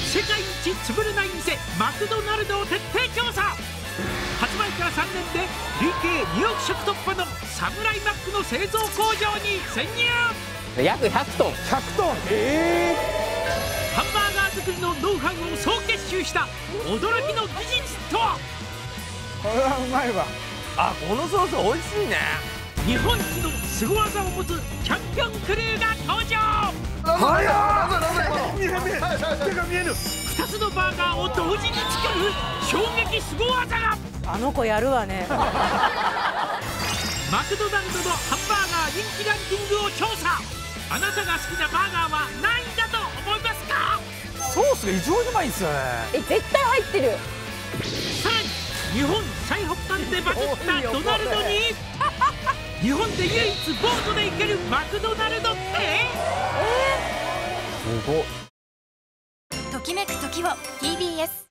世界一潰れない店マクドナルドを徹底調査。発売から3年で累計2億食突破のサムライマックの製造工場に潜入。 約100トン。 ハンバーガー作りのノウハウを総結集した驚きの技術とは。 これはうまいわ。 あ、このソース美味しいね。 日本一の凄技を持つチャンピオンクルーが登場。 手が見える。 2つのバーガーを同時に作る衝撃凄技が。 あの子やるわね。 マクドナルドのハンバーガー人気ランキングを調査。あなたが好きなバーガーは何位だと思いますか。 ソースが異常にうまいんですよね。 絶対入ってる。 さらに日本最北端でバズったドナルドに日本で唯一ボートで行けるマクドナルドってすごい。 ときめく時を TBS